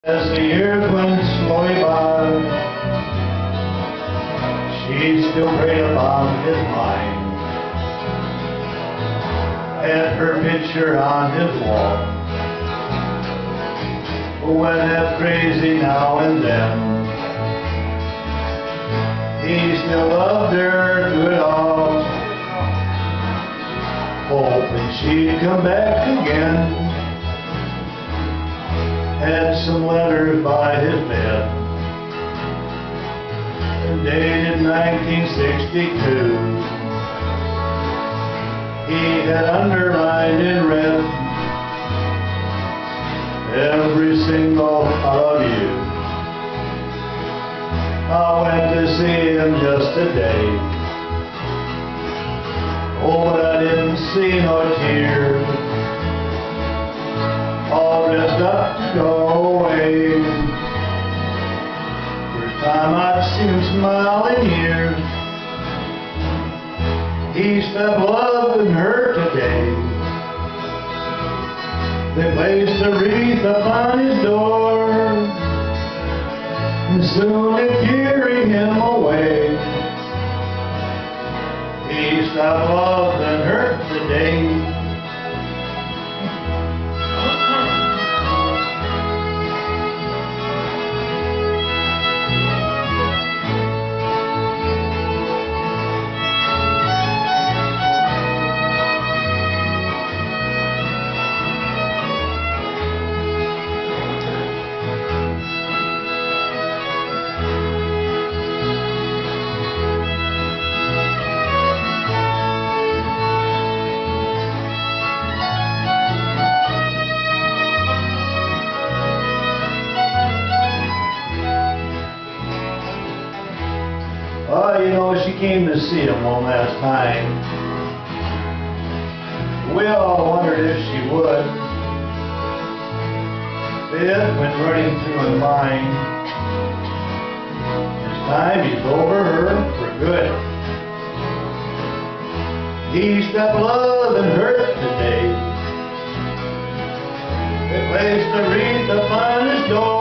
As the years went slowly by, she still preyed upon his mind, and her picture on his wall went half crazy now and then. He still loved her through it all, hoping she'd come back again. Had some letters by his bed, dated 1962. He had underlined in red every single "I love you." I went to see him just today. Oh, but I didn't see no tears, all dressed up to go away. First time I've seen him smile in years. He stopped loving her today. They placed a wreath upon his door, and soon to carry him away. He stopped loving her today. You know, she came to see him one last time. We all wondered if she would. It went running through my mind. This time he's over her for good. He stopped loving her today. They placed a wreath upon his door.